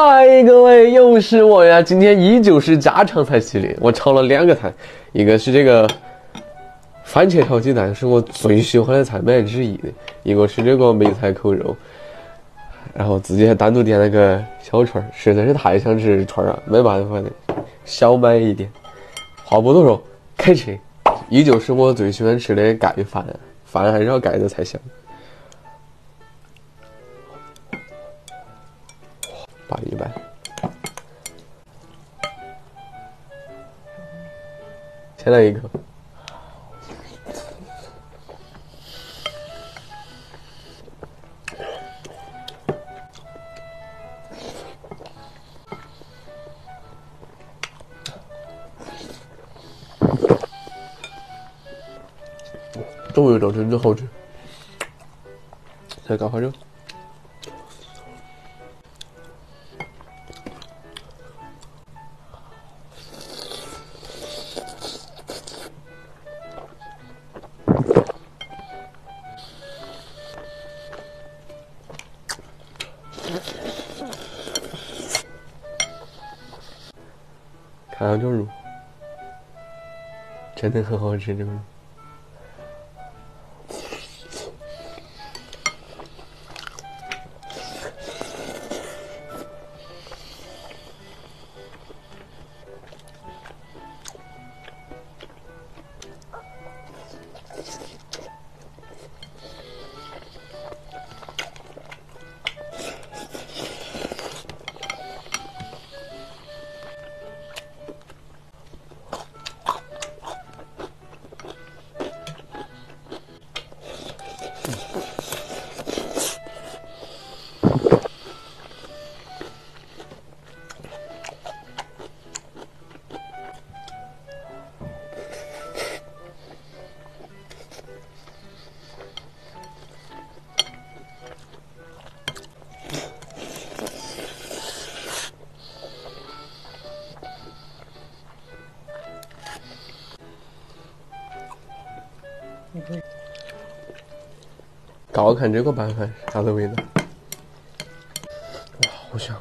嗨，各位，又是我呀！今天依旧是家常菜系列，我炒了2个菜，一个是这个番茄炒鸡蛋，是我最喜欢的菜买之一的；一个是这个梅菜扣肉，然后自己还单独点了个小串，实在是太想吃串了，没办法的，小买一点。话不多说，开吃！依旧是我最喜欢吃的盖饭，饭还是要盖的才香。拌一拌，先来一口。这味道真的好吃，再搞块肉。看上这肉，真的很好吃，这个肉。搞看这个拌饭啥子味道？哇，好香！